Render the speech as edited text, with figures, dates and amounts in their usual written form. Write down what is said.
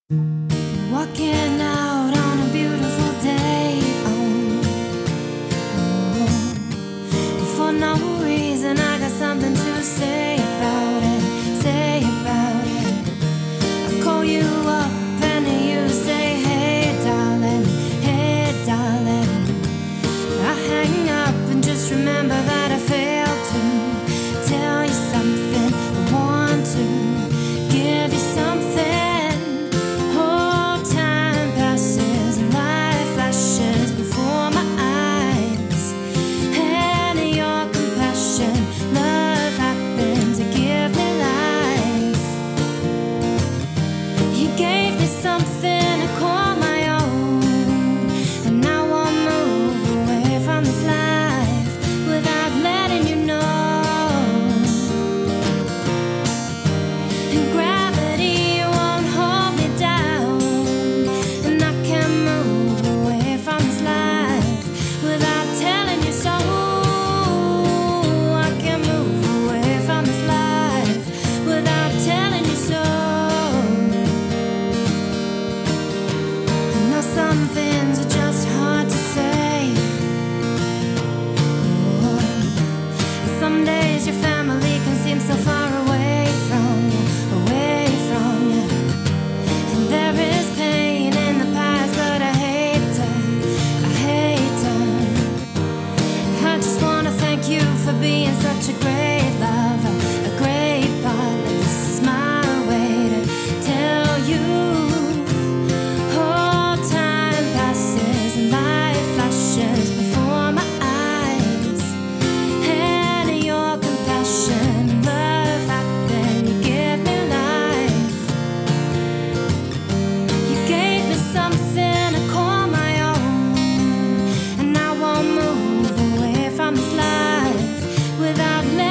Walking out on a beautiful day, for no reason I got something to say about it, say about it. I call you up and you say, hey darling, hey darling. I hang up and just remember that I failed to tell you something. I want to give you something. Some things are just hard to say. Some days your family can seem so far away from you, away from you. And there is pain in the past, but I hate it. I just wanna thank you for being such a great lover, a great partner. This is my way to tell you. Before my eyes, and your compassion, love happened. You give me life. You gave me something to call my own, and I won't move away from this life without letting